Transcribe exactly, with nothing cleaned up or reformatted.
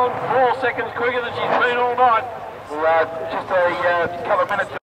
on four seconds quicker than she's been all night. Well, uh, just a uh, couple of minutes.